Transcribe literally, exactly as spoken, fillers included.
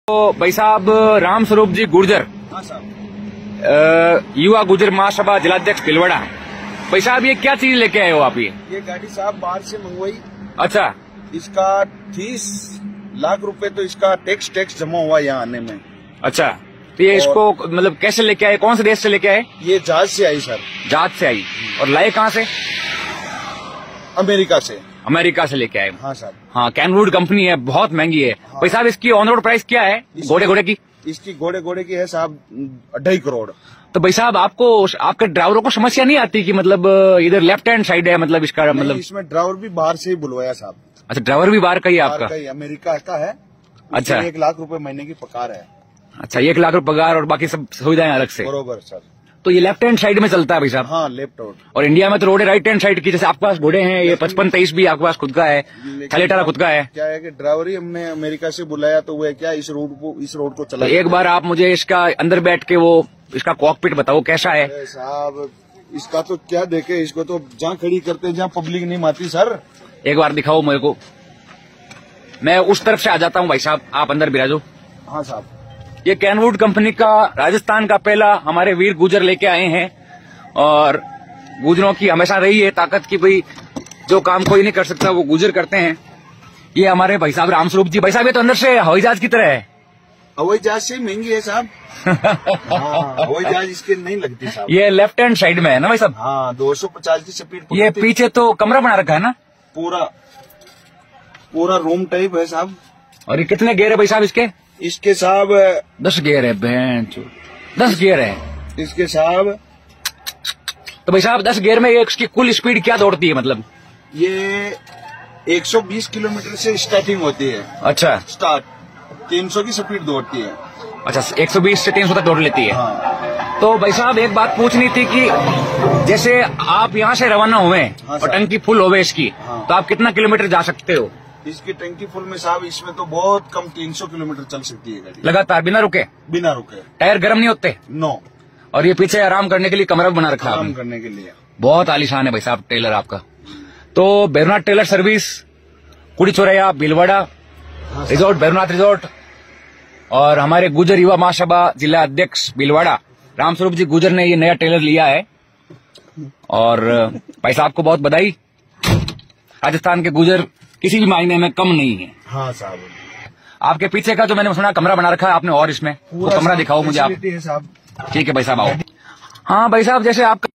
तो भाई साहब राम स्वरूप जी गुर्जर, हाँ साहब, युवा गुर्जर महासभा जिलाध्यक्ष भिलवाड़ा। भाई साहब ये क्या चीज लेके आए हो आप? ये ये गाड़ी साहब बाहर से मंगवाई। अच्छा, इसका तीस लाख रुपए तो इसका टैक्स टैक्स जमा हुआ यहाँ आने में। अच्छा, तो ये इसको मतलब कैसे लेके आए, कौन से देश से लेके आए? ये जहाज से आई सर। जहाज से आई। और लाए कहाँ से? अमेरिका से। अमेरिका से लेके आए। हाँ साहब। हाँ, कैनवुड कंपनी है, बहुत महंगी है। हाँ। भाई साहब इसकी ऑन रोड प्राइस क्या है घोड़े घोड़े की? इसकी घोड़े घोड़े की है साहब ढाई करोड़। तो भाई साहब आपको, आपके ड्राइवरों को समस्या नहीं आती कि मतलब इधर लेफ्ट हैंड साइड है, मतलब इसका मतलब? इसमें ड्राइवर भी बाहर से ही बुलवाया साहब। अच्छा, ड्राइवर भी बाहर का ही है आपका? बाहर का ही, अमेरिका का है। अच्छा, एक लाख रुपए महीने की पगार है। अच्छा, एक लाख रुपए पगार और बाकी सब सुविधाएं अलग से। बरोबर सर। तो ये लेफ्ट हैंड साइड में चलता है भाई साहब? हाँ, लेफ्ट रोड। और इंडिया में तो रोड है राइट हैंड साइड की, जैसे आपके पास घोड़े हैं, ये पचपन तेईस भी आपके पास खुद का है, थलेटारा खुद का है। क्या है कि ड्राइवर ही हमने अमेरिका से बुलाया, तो वो क्या इस रोड को इस रोड को चला। तो एक बार आप मुझे इसका अंदर बैठ के वो इसका कॉकपिट बताओ कैसा है साहब। इसका तो क्या देखे, इसको तो जहाँ खड़ी करते जहाँ पब्लिक नहीं मारती सर। एक बार दिखाओ मेरे को, मैं उस तरफ से आ जाता हूँ भाई साहब, आप अंदर बिराजो। हाँ साहब। ये कैनवुड कंपनी का राजस्थान का पहला हमारे वीर गुर्जर लेके आए हैं। और गुर्जरों की हमेशा रही है ताकत की भाई जो काम कोई नहीं कर सकता वो गुर्जर करते हैं। ये हमारे भाई साहब राम स्वरूप जी। भाई साहब ये तो अंदर से हवाई जहाज की तरह है। हवाई जहाज से महंगी है साहब। हाँ, हवाई जहाज इसके नहीं लगती साहब। ये लेफ्ट हैंड साइड में है ना भाई साहब? हाँ, दो सौ पचास की स्पीड। ये पीछे तो कमरा बना रखा है ना? पूरा पूरा रूम टाइप है साहब। और ये कितने गेयर है भाई साहब इसके? इसके साहब दस गेयर है। बेंच दस गेयर है इसके साहब। तो भाई साहब दस गेयर में ये इसकी कुल स्पीड क्या दौड़ती है मतलब? ये एक सौ बीस किलोमीटर से स्टार्टिंग होती है। अच्छा, स्टार्ट तीन सौ की स्पीड दौड़ती है। अच्छा, एक सौ बीस से तीन सौ तक दौड़ लेती है। हाँ। तो भाई साहब एक बात पूछनी थी कि जैसे आप यहाँ से रवाना हुए हाँ और टंकी फुल हो गई इसकी, हाँ। तो आप कितना किलोमीटर जा सकते हो? इसकी टंकी फुल में साहब इसमें तो बहुत कम तीन सौ किलोमीटर चल सकती है गाड़ी लगातार बिना रुके? बिना रुके। टायर गर्म नहीं होते? नो। और ये पीछे आराम करने के लिए कमरा भी बना रखा है आराम आपने? करने के लिए बहुत आलीशान है भाई साहब टेलर आपका। तो भैरवनाथ टेलर सर्विस, कुड़ी चौराया, भिलवाड़ा रिजोर्ट, भैरवनाथ रिजोर्ट, और हमारे गुर्जर युवा महासभा जिला अध्यक्ष भिलवाड़ा राम स्वरूप जी गुर्जर ने ये नया टेलर लिया है। और भाई साहब को बहुत बधाई। राजस्थान के गुर्जर किसी भी मायने में कम नहीं है। हाँ साहब। आपके पीछे का जो मैंने सुना कमरा बना रखा है आपने, और इसमें वो कमरा दिखाओ मुझे आप। साहब। ठीक है भाई साहब, आओ। हाँ भाई साहब, जैसे आप